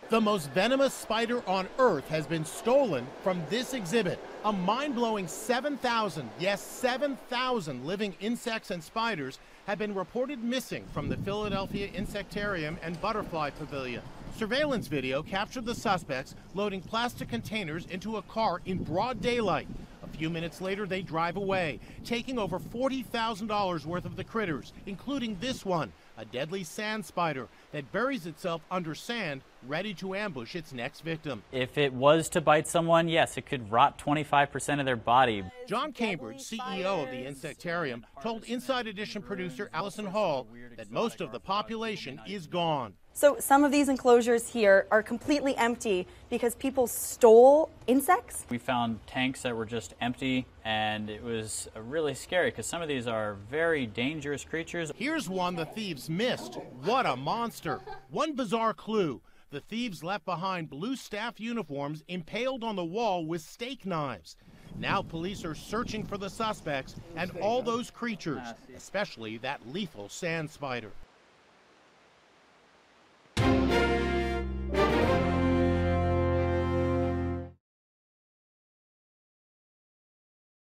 The most venomous spider on Earth has been stolen from this exhibit. A mind-blowing 7,000, yes, 7,000 living insects and spiders have been reported missing from the Philadelphia Insectarium and Butterfly Pavilion. Surveillance video captured the suspects loading plastic containers into a car in broad daylight. A few minutes later, they drive away, taking over $40,000 worth of the critters, including this one, a deadly sand spider that buries itself under sand, ready to ambush its next victim. If it was to bite someone, yes, it could rot 25% of their body. John Cambridge, CEO of the Insectarium, told Inside Edition producer Allison Hall that most of the population is gone. So some of these enclosures here are completely empty because people stole insects. We found tanks that were just empty, and it was really scary because some of these are very dangerous creatures. Here's one the thieves missed. What a monster. One bizarre clue. The thieves left behind blue staff uniforms impaled on the wall with steak knives. Now police are searching for the suspects and all those creatures, especially that lethal sand spider.